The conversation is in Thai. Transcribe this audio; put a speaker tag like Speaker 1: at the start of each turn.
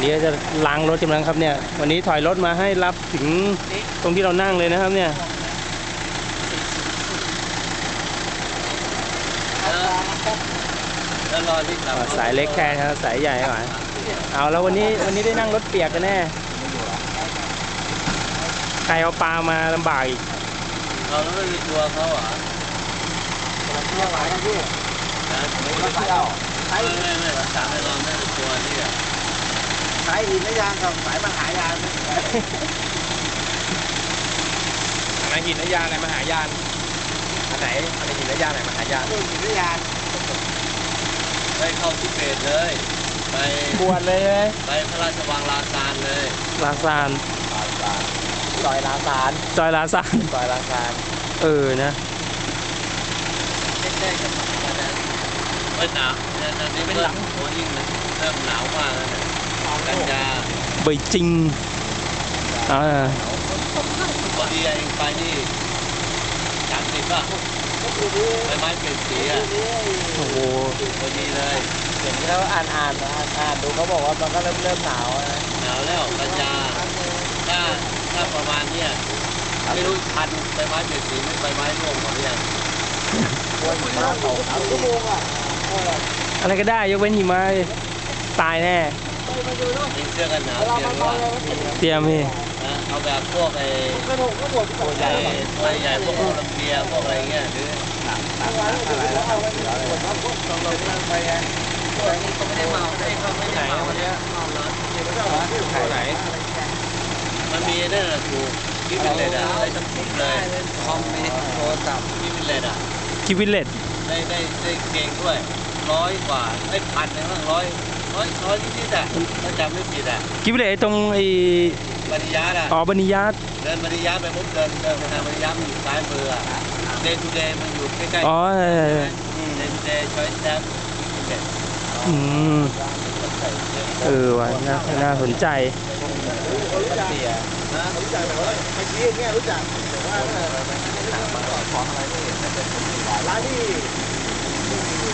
Speaker 1: เดี๋ยวจะล้างรถกำลังครับเนี่ยวันนี้ถอยรถมาให้รับถึงตรงที่เรานั่งเลยนะครับเนี่ยสายเล็กแค่ครับสายใหญ่หน่อยเอาแล้ววันนี้ได้นั่งรถเปียกกันแน่ใครเอาปลามาลำบากอีก
Speaker 2: เราไม่มีตัวเขาเหรอ
Speaker 3: เที่ยวไหวนะพี่ไม่เที่ยว
Speaker 2: ไม่รักษาไม่รอไม่เป็นตัวนี่อ่ะ
Speaker 3: สายหินไม่ยางกับสายมหายาน
Speaker 1: อะไรหินและยานอะไรมหายานอันไหนอะไรหินและยานไหนมหายาน
Speaker 3: หินและยาน
Speaker 2: ไปเข้าทิเบตเลยไป
Speaker 1: บวชเลย
Speaker 2: ไปพระราชวังลาซานเลย
Speaker 1: ลาซาน
Speaker 3: ซอยลาซาน
Speaker 1: ซอยลาซานนะ
Speaker 2: แรกๆจะมาแล้วหนาวตอนนี้เป็นหลังโอ้ยิ่งเริ่มหนาวมากแล้วนะกันยา
Speaker 1: เบยจิง
Speaker 2: พอดีเองไปนี่30ป่ะใบไม้เปลี่ยนสีอ่ะ
Speaker 1: โอ้โห
Speaker 2: พอดีเลย
Speaker 3: เห็นแล้วอ่านดูเขาบอกว่ามันก็เริ่มหนาวนะ
Speaker 2: หนาวแล้วกันยาถ้าประมาณเนี้ยไม่รู้ทันใบไม้เปลี่ยนสีไม่ใบไม้ร่วงหรือยัง
Speaker 3: ชั่วโมงอ่ะ
Speaker 1: อะไรก็ได้ยกเว้นหิมะตายแน่
Speaker 2: มีเสื้อกันหนาว
Speaker 1: เตรียมพี่
Speaker 2: เอาแบบพวกไอ้ตัวใหญ่ใหญ่พวกโคลัมเบียพวกอะไรเงี้ยหรือ
Speaker 3: อะไรแล้วต้องลงไปไง
Speaker 2: วันนี้เขาไม่ได้เมาได้เขาไม่ได้เมาวันนี้เมาแล้ว
Speaker 1: ไหน
Speaker 2: มันมีนั่นแหละถูกกิฟต์เลดอ่ะได้ทั้งคุ้มเลยคอมมีโทรศัพท์กิฟต์เลดอ่ะ
Speaker 1: กิฟต์เลด
Speaker 2: ได้เก่งด้วย100 กว่าได้1,000นึงร้อยนิดๆอ่ะถ้าจำไม่ผิดอ่ะ
Speaker 1: กิฟต์เลดตรงไอ้
Speaker 2: บริยาอ่ะ
Speaker 1: บริยา
Speaker 2: เดินบริยาไปปุ๊บเดินไปทางบริยามันอยู่ซ้ายมืออ่ะเดย์ทูเดย์มันอยู่ใกล้ๆเดย์ทูเดย์ช้อยแซม
Speaker 1: ว่ะน่าสนใจ
Speaker 3: รู้จักแต่ว่าเมื่อกี้เนี่ยรู้จักแต่ว่าของอะไรนี่ร้านที่